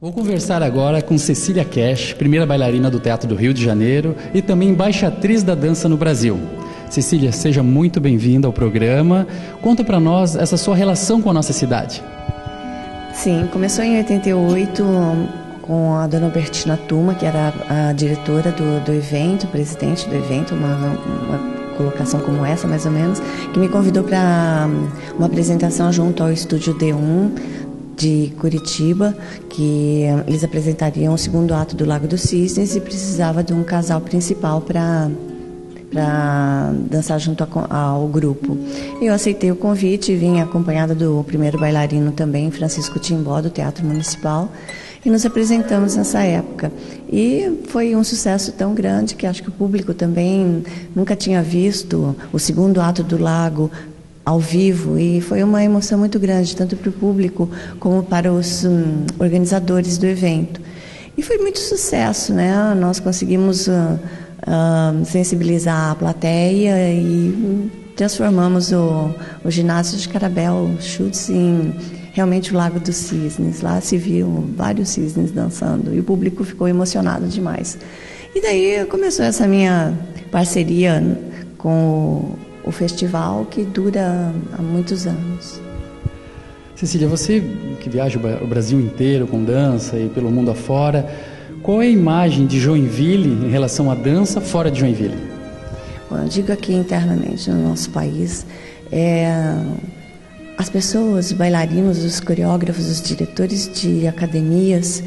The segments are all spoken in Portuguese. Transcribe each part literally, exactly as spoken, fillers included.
Vou conversar agora com Cecília Cash, primeira bailarina do Teatro do Rio de Janeiro e também embaixatriz da dança no Brasil. Cecília, seja muito bem-vinda ao programa. Conta para nós essa sua relação com a nossa cidade. Sim, começou em oitenta e oito com a dona Albertina Tuma, que era a diretora do, do evento, presidente do evento, uma, uma colocação como essa, mais ou menos, que me convidou para uma apresentação junto ao Estúdio D um, de Curitiba, que eles apresentariam o segundo ato do Lago dos Cisnes e precisava de um casal principal para para dançar junto a, ao grupo. Eu aceitei o convite e vim acompanhada do primeiro bailarino também, Francisco Timbó, do Teatro Municipal, e nos apresentamos nessa época. E foi um sucesso tão grande que acho que o público também nunca tinha visto o segundo ato do Lago ao vivo, e foi uma emoção muito grande, tanto para o público como para os hum, organizadores do evento. E foi muito sucesso, né? Nós conseguimos uh, uh, sensibilizar a plateia e transformamos o, o ginásio de Carabel Chutes em realmente o Lago dos Cisnes. Lá se viu vários cisnes dançando e o público ficou emocionado demais. E daí começou essa minha parceria com o o festival, que dura há muitos anos. Cecília, você que viaja o Brasil inteiro com dança e pelo mundo afora, qual é a imagem de Joinville em relação à dança fora de Joinville? Bom, eu digo aqui internamente no nosso país, é, as pessoas, os bailarinos, os coreógrafos, os diretores de academias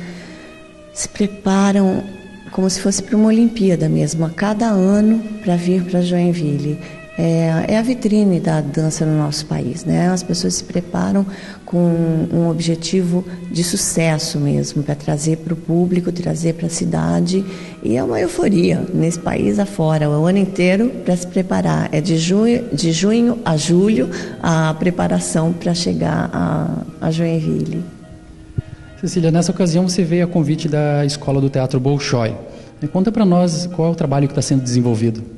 se preparam como se fosse para uma Olimpíada mesmo, a cada ano para vir para Joinville. É, é a vitrine da dança no nosso país, né? As pessoas se preparam com um objetivo de sucesso mesmo, para trazer para o público, trazer para a cidade, e é uma euforia nesse país afora, o ano inteiro para se preparar. É de junho, de junho a julho a preparação para chegar a, a Joinville. Cecília, nessa ocasião você veio a convite da Escola do Teatro Bolshoi. Conta para nós qual é o trabalho que está sendo desenvolvido.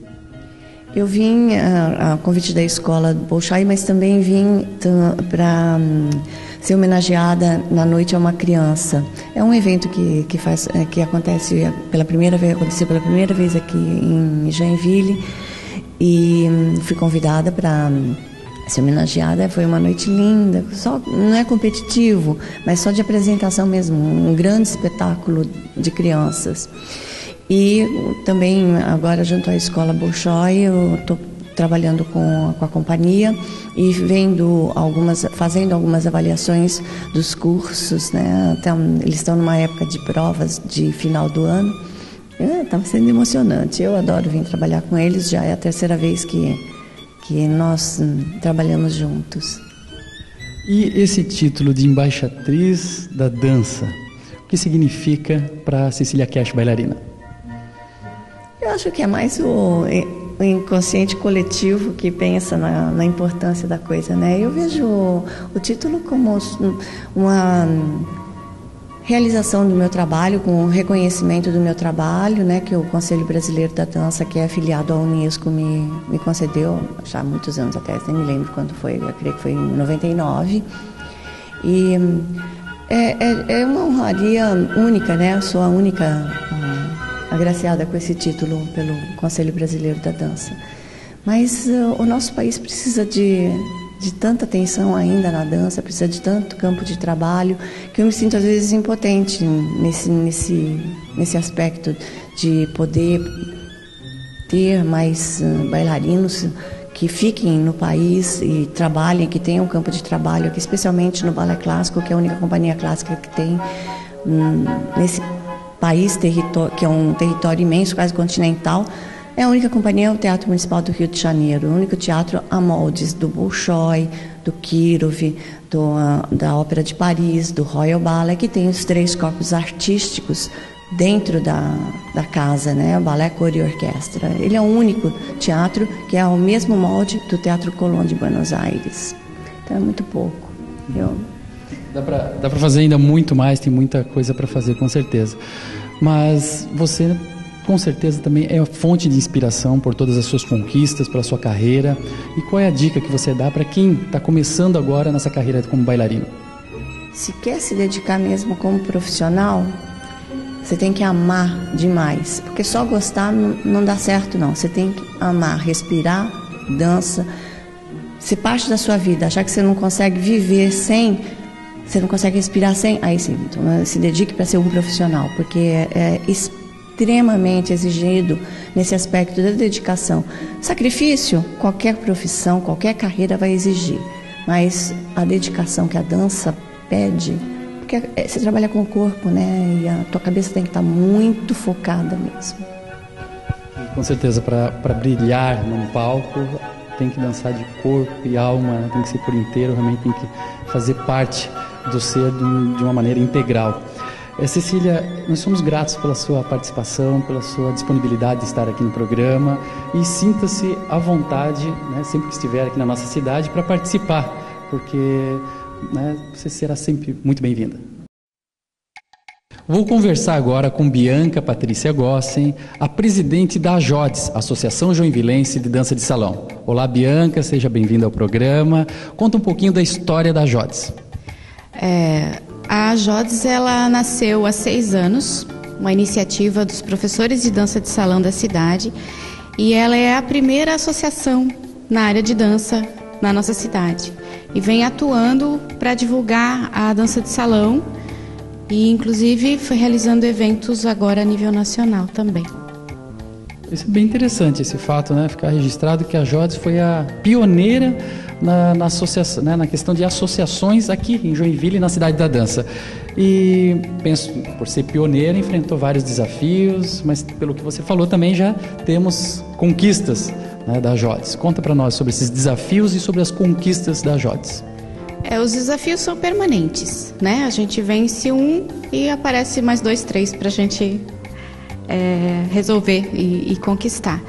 Eu vim a, a convite da escola Bolshoi, mas também vim para um, ser homenageada na Noite a uma Criança. É um evento que, que, faz, que acontece pela primeira vez, aconteceu pela primeira vez aqui em Joinville, e um, fui convidada para um, ser homenageada. Foi uma noite linda, só, não é competitivo, mas só de apresentação mesmo, um grande espetáculo de crianças. E também agora junto à Escola Bolshoi eu estou trabalhando com, com a companhia e vendo algumas, fazendo algumas avaliações dos cursos, né? Então, eles estão numa época de provas de final do ano. Está é, sendo emocionante. Eu adoro vir trabalhar com eles. Já é a terceira vez que que nós hum, trabalhamos juntos. E esse título de embaixatriz da dança, o que significa para Cecília Cash, bailarina? Eu acho que é mais o, o inconsciente coletivo que pensa na, na importância da coisa, né? Eu vejo o, o título como uma realização do meu trabalho, com o reconhecimento do meu trabalho, né? Que o Conselho Brasileiro da Dança, que é afiliado à Unesco, me, me concedeu já há muitos anos atrás, nem me lembro quando foi, eu creio que foi em noventa e nove. E é, é, é uma honraria única, né? Eu sou a única agraciada com esse título pelo Conselho Brasileiro da Dança. Mas uh, o nosso país precisa de, de tanta atenção ainda na dança, precisa de tanto campo de trabalho, que eu me sinto às vezes impotente nesse, nesse, nesse aspecto de poder ter mais uh, bailarinos que fiquem no país e trabalhem, que tenham um campo de trabalho aqui, especialmente no balé clássico, que é a única companhia clássica que tem um, nesse país, que é um território imenso, quase continental. É a única companhia, o Teatro Municipal do Rio de Janeiro, o único teatro a moldes do Bolshoi, do Kirov, do, da Ópera de Paris, do Royal Ballet, que tem os três corpos artísticos dentro da, da casa, né? O balé, cor e orquestra. Ele é o único teatro que é ao mesmo molde do Teatro Colón de Buenos Aires. Então é muito pouco. Eu... Dá para dá para fazer ainda muito mais, tem muita coisa para fazer, com certeza. Mas você, com certeza, também é fonte de inspiração por todas as suas conquistas, pela sua carreira. E qual é a dica que você dá para quem está começando agora nessa carreira como bailarino? se quer se dedicar mesmo como profissional, você tem que amar demais, porque só gostar não, não dá certo não. Você tem que amar, respirar, dança, se parte da sua vida, achar que você não consegue viver sem, você não consegue respirar sem, aí sim, então, se dedique para ser um profissional, porque é, é extremamente exigido nesse aspecto da dedicação. Sacrifício, qualquer profissão, qualquer carreira vai exigir, mas a dedicação que a dança pede, porque você trabalha com o corpo, né? E a tua cabeça tem que estar muito focada mesmo. E com certeza, para brilhar num palco, tem que dançar de corpo e alma, né? Tem que ser por inteiro, realmente tem que fazer parte do ser de uma maneira integral. É, Cecília, nós somos gratos pela sua participação, pela sua disponibilidade de estar aqui no programa, e sinta-se à vontade, né, sempre que estiver aqui na nossa cidade, para participar, porque né, você será sempre muito bem-vinda. Vou conversar agora com Bianca Patrícia Gossen, a presidente da AJODS, Associação Joinvilense de Dança de Salão. Olá, Bianca, seja bem-vinda ao programa. Conta um pouquinho da história da AJODS. É, a AJODS, ela nasceu há seis anos, uma iniciativa dos professores de dança de salão da cidade, e ela é a primeira associação na área de dança na nossa cidade. E vem atuando para divulgar a dança de salão e, inclusive, foi realizando eventos agora a nível nacional também. Isso é bem interessante, esse fato, né? Ficar registrado que a AJODS foi a pioneira na, na, associação, né? na questão de associações aqui em Joinville, na Cidade da Dança. E penso, por ser pioneira, enfrentou vários desafios, mas pelo que você falou também já temos conquistas, né, da AJODS. Conta para nós sobre esses desafios e sobre as conquistas da AJODS. É, os desafios são permanentes, né? A gente vence um e aparece mais dois, três para a gente é, resolver e, e conquistar.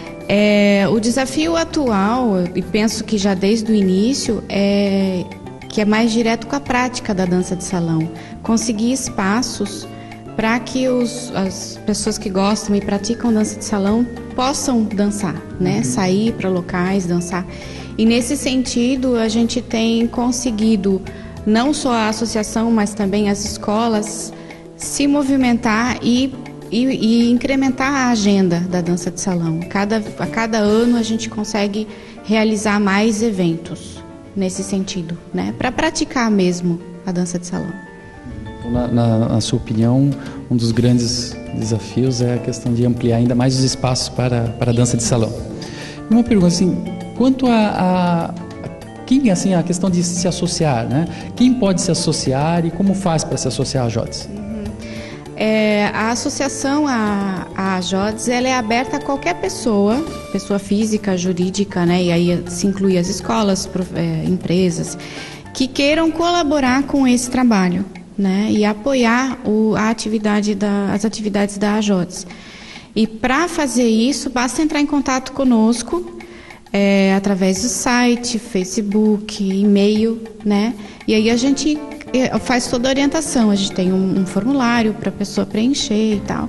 É, o desafio atual, e penso que já desde o início, é que é mais direto com a prática da dança de salão. Conseguir espaços para que os, as pessoas que gostam e praticam dança de salão possam dançar, né? Uhum. Sair para locais, dançar. E nesse sentido, a gente tem conseguido, não só a associação, mas também as escolas, se movimentar e, e, e incrementar a agenda da dança de salão. Cada, a cada ano a gente consegue realizar mais eventos nesse sentido, né? Para praticar mesmo a dança de salão. Na, na, na sua opinião, um dos grandes desafios é a questão de ampliar ainda mais os espaços para, para a dança de salão. Uma pergunta assim, quanto a, a quem, assim, a questão de se associar, né? Quem pode se associar e como faz para se associar à AJODS? Uhum. É, a associação à, à AJODS, ela é aberta a qualquer pessoa, pessoa física, jurídica, né? E aí se inclui as escolas, prof, é, empresas, que queiram colaborar com esse trabalho, né, e apoiar o, a atividade da, as atividades da AJODS. E para fazer isso, basta entrar em contato conosco é, através do site, Facebook, e-mail, né? E aí a gente faz toda a orientação. A gente tem um, um formulário para a pessoa preencher e tal.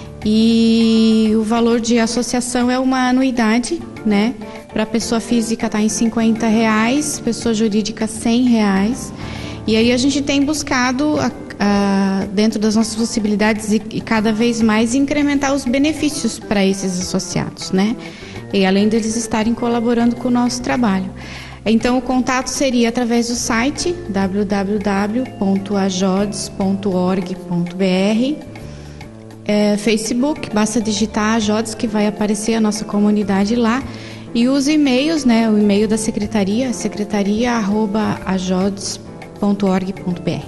E o valor de associação é uma anuidade, né? Para a pessoa física está em cinquenta reais, pessoa jurídica cem reais. E aí a gente tem buscado, a, a, dentro das nossas possibilidades, e, e cada vez mais incrementar os benefícios para esses associados, né? E além deles estarem colaborando com o nosso trabalho. Então o contato seria através do site w w w ponto a jods ponto org ponto b r, é, Facebook, basta digitar AJODS que vai aparecer a nossa comunidade lá. E os e-mails, né? O e-mail da secretaria, secretaria arroba ajods ponto org ponto b r.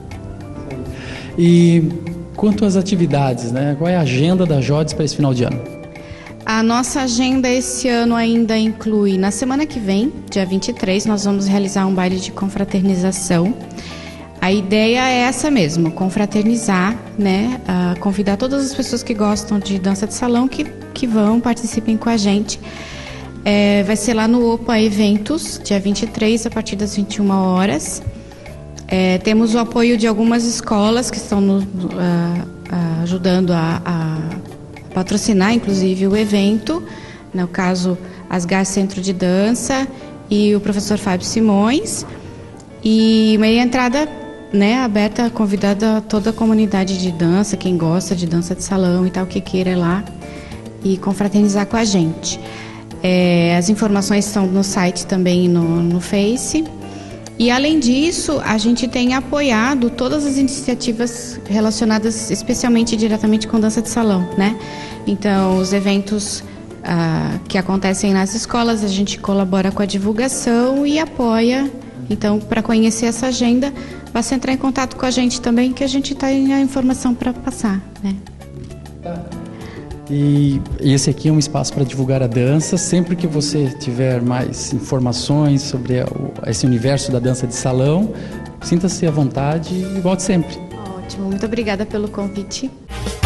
E quanto às atividades, né? Qual é a agenda da AJODS para esse final de ano? A nossa agenda esse ano ainda inclui, na semana que vem, dia vinte e três, nós vamos realizar um baile de confraternização. A ideia é essa mesmo, confraternizar, né? Uh, convidar todas as pessoas que gostam de dança de salão que, que vão, participem com a gente. É, vai ser lá no Opa Eventos, dia vinte e três, a partir das vinte e uma horas. É, temos o apoio de algumas escolas que estão nos, uh, uh, ajudando a, a patrocinar, inclusive, o evento. No caso, Asgar Centro de Dança e o professor Fábio Simões. E meia entrada né, aberta, convidada a toda a comunidade de dança, quem gosta de dança de salão e tal, que queira ir lá e confraternizar com a gente. É, as informações estão no site também, no, no Face. E, além disso, a gente tem apoiado todas as iniciativas relacionadas especialmente diretamente com dança de salão, né? Então, os eventos ah, que acontecem nas escolas, a gente colabora com a divulgação e apoia. Então, para conhecer essa agenda, basta entrar em contato com a gente também, que a gente tem a informação para passar, né? E esse aqui é um espaço para divulgar a dança. Sempre que você tiver mais informações sobre esse universo da dança de salão, sinta-se à vontade e volte sempre. Ótimo, muito obrigada pelo convite.